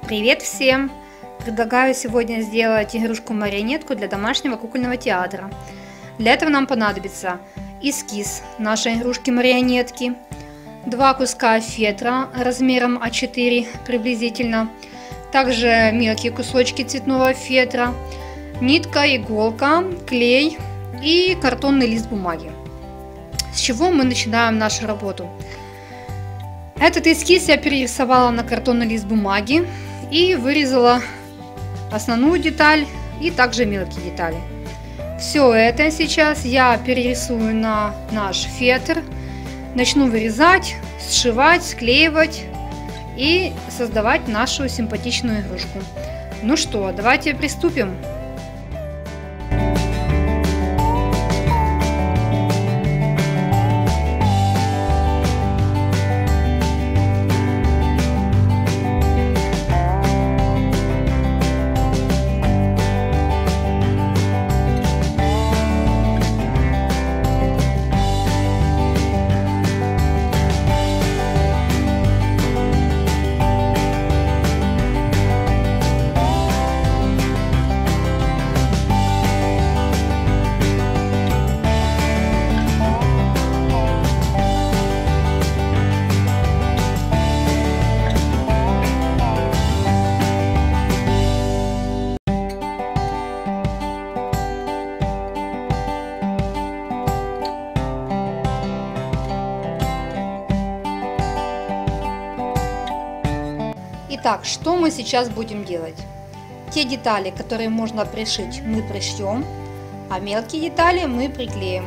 Привет всем! Предлагаю сегодня сделать игрушку-марионетку для домашнего кукольного театра. Для этого нам понадобится эскиз нашей игрушки-марионетки, 2 куска фетра размером А4 приблизительно, также мелкие кусочки цветного фетра, нитка, иголка, клей и картонный лист бумаги. С чего мы начинаем нашу работу? Этот эскиз я перерисовала на картонный лист бумаги и вырезала основную деталь и также мелкие детали. Все это сейчас я перерисую на наш фетр, начну вырезать, сшивать, склеивать и создавать нашу симпатичную игрушку. Ну что, давайте приступим. Итак, что мы сейчас будем делать? Те детали, которые можно пришить, мы пришьем, а мелкие детали мы приклеим.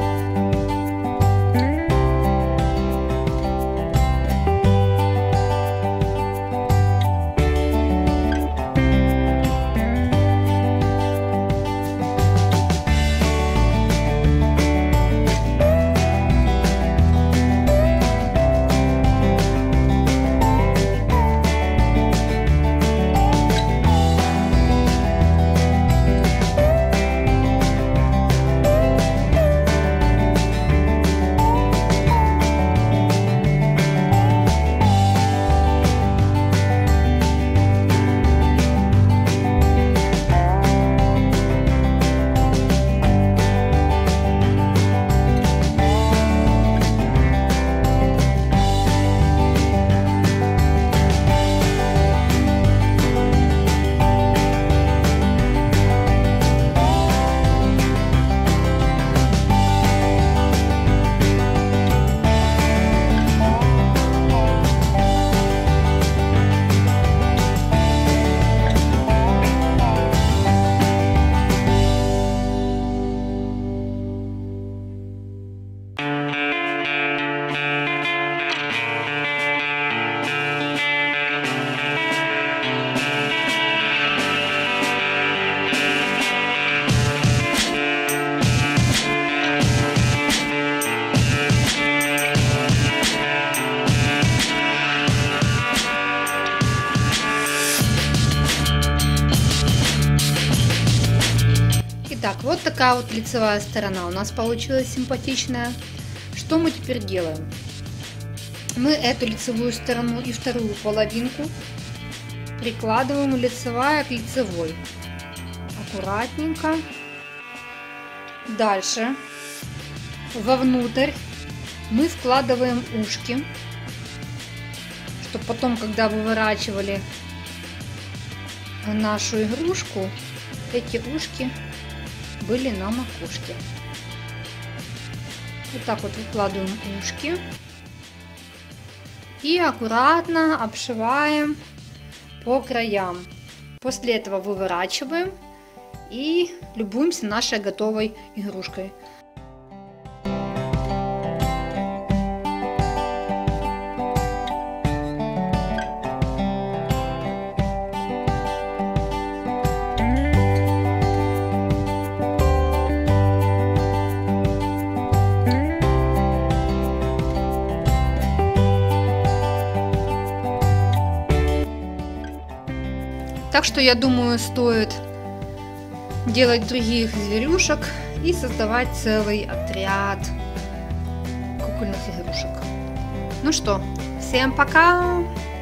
Итак, вот такая вот лицевая сторона у нас получилась симпатичная. Что мы теперь делаем? Мы эту лицевую сторону и вторую половинку прикладываем лицевая к лицевой. Аккуратненько. Дальше вовнутрь мы вкладываем ушки, чтобы потом, когда выворачивали нашу игрушку, эти ушки были на макушке. Вот так вот выкладываем ушки и аккуратно обшиваем по краям. После этого выворачиваем и любуемся нашей готовой игрушкой. Так что я думаю, стоит делать других зверюшек и создавать целый отряд кукольных игрушек. Ну что, всем пока!